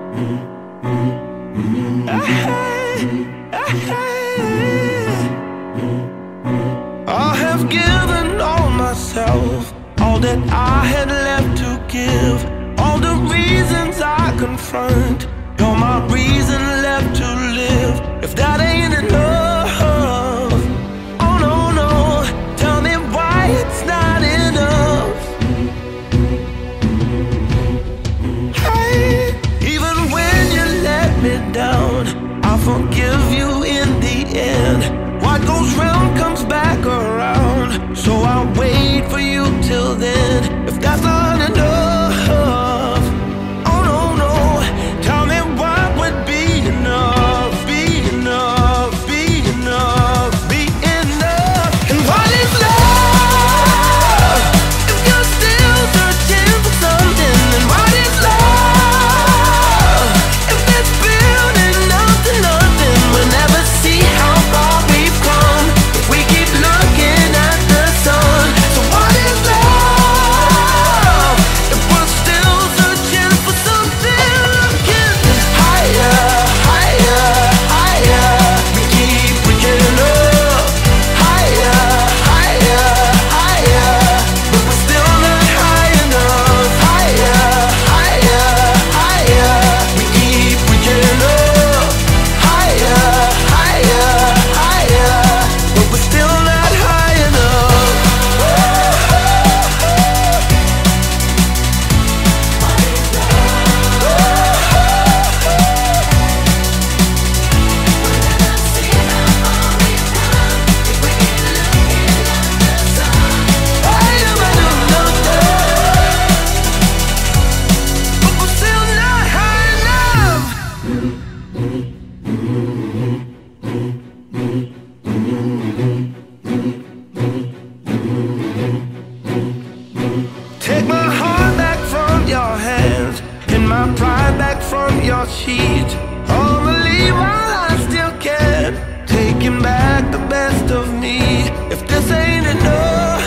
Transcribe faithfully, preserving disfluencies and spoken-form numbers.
I have given all myself, all that I had left to give, all the reasons I confront. You're my reason left to live. If that ain't enough, oh no, no, tell me why it's not enough. Hey, even when you let me down, I'll forgive you in the end. What goes round comes back around, so I'll wait for you till then. If that's not enough, oh no, no, tell me what would be enough, be enough, be enough, be enough. And what is love if you're still searching for something? And what is love if it's building up to nothing? We'll never see how far we've come if we keep looking at the sun. So what is love if we're still searching for something? Looking higher, higher, higher. We keep reaching up. Higher, higher, higher. But we're still not high enough. Higher, higher, higher. We keep reaching up. Higher, higher, higher. But we're still not high enough. I never knew nothing, but we're still not high enough. Take my heart back from your hands, and my pride back from your sheets. Oh, believe while I still can, taking back the best of me. If this ain't enough,